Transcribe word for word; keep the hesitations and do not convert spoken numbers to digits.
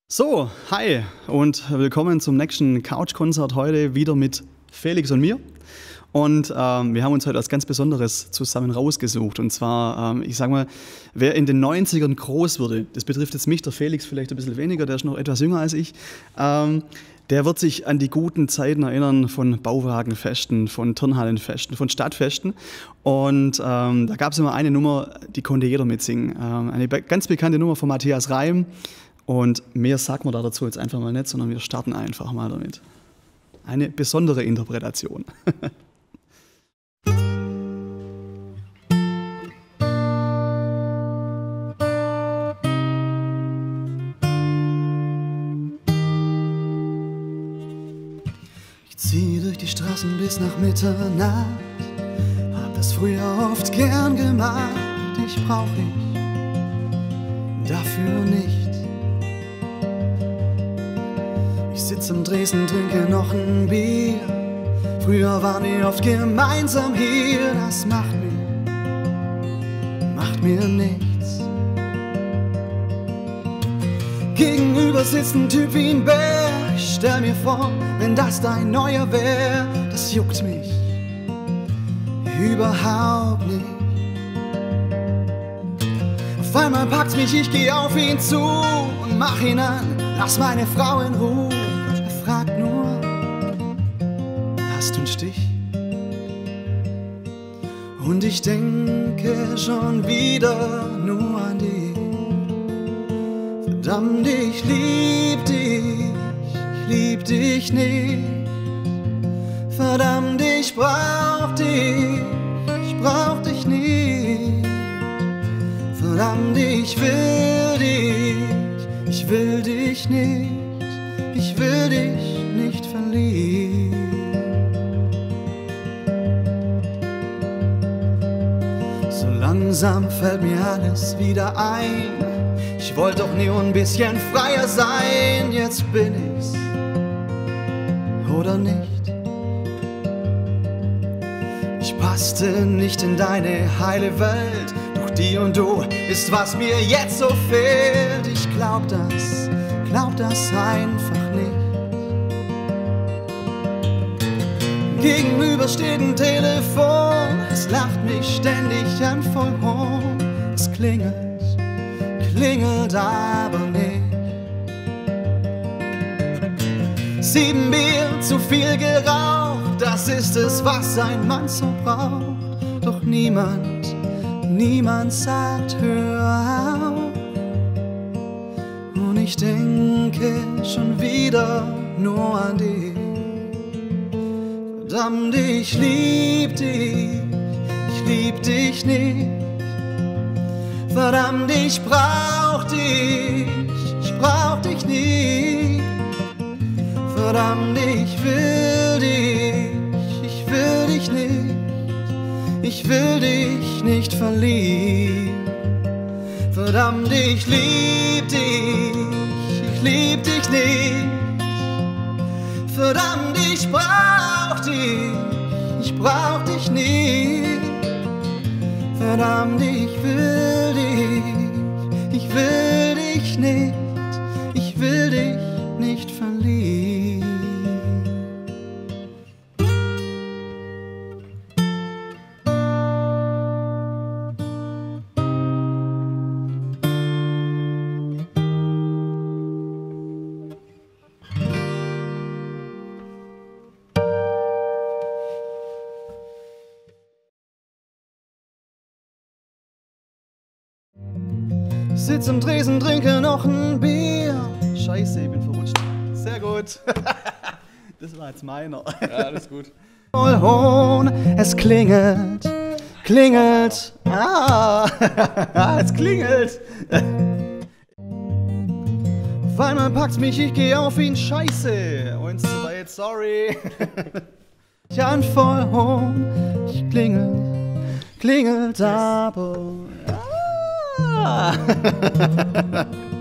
So, hi und willkommen zum nächsten Couch-Konzert heute wieder mit Felix und mir. Und ähm, wir haben uns heute was ganz Besonderes zusammen rausgesucht. Und zwar, ähm, ich sag mal, wer in den neunzigern groß wurde, das betrifft jetzt mich, der Felix vielleicht ein bisschen weniger, der ist noch etwas jünger als ich, ähm, der wird sich an die guten Zeiten erinnern von Bauwagenfesten, von Turnhallenfesten, von Stadtfesten. Und ähm, da gab es immer eine Nummer, die konnte jeder mitsingen. Ähm, eine be ganz bekannte Nummer von Matthias Reim. Und mehr sagt man da dazu jetzt einfach mal nicht, sondern wir starten einfach mal damit. Eine besondere Interpretation. Ich ziehe durch die Straßen bis nach Mitternacht, hab das früher oft gern gemacht. Dich brauch ich dafür nicht. Ich sitz in Dresden, trinke noch ein Bier. Früher waren wir oft gemeinsam hier. Das macht mir, macht mir nichts. Gegenüber sitzt ein Typ wie ein Bär. Ich stell mir vor, wenn das dein neuer wär, das juckt mich überhaupt nicht. Auf einmal packt's mich, ich geh auf ihn zu und mach ihn an, lass meine Frau in Ruhe. Er fragt nur, hast du einen Stich? Und ich denke schon wieder nur an dich. Verdammt, ich lieb dich, ich lieb dich nicht. Verdammt, ich brauch dich, ich brauch dich nicht. Verdammt, ich will dich, ich will dich nicht, ich will dich nicht verlieren. So langsam fällt mir alles wieder ein. Ich wollte doch nur ein bisschen freier sein. Jetzt bin ich's, oder nicht? Ich passte nicht in deine heile Welt. Die und du ist, was mir jetzt so fehlt. Ich glaub das, glaub das einfach nicht. Gegenüber steht ein Telefon, es lacht mich ständig an voll hoch. Es klingelt, klingelt aber nicht. Sieben Bier, zu viel geraucht, das ist es, was ein Mann so braucht. Doch niemand Niemand sagt, hör auf. Und ich denke schon wieder nur an dich. Verdammt, ich lieb dich, ich lieb dich nicht. Verdammt, ich brauch dich, ich brauch dich nicht. Verdammt, ich will dich, ich will dich nicht. Ich will dich nicht verlieren. Verdammt, ich lieb dich, ich lieb dich nicht. Verdammt, ich brauch dich, ich brauch dich nicht. Verdammt, ich will dich, ich will dich nicht, ich will dich nicht verlieren. Ich sitz im Tresen, trinke noch ein Bier. Scheiße, ich bin verrutscht. Sehr gut. Das war jetzt meiner. Ja, alles gut. Voll Hohn, es klingelt, klingelt. Ah, es klingelt. Auf einmal packt's mich, ich geh auf ihn. Scheiße. Eins zu weit, sorry. Ich an voll Hohn, ich klingel, klingelt aber. Ah.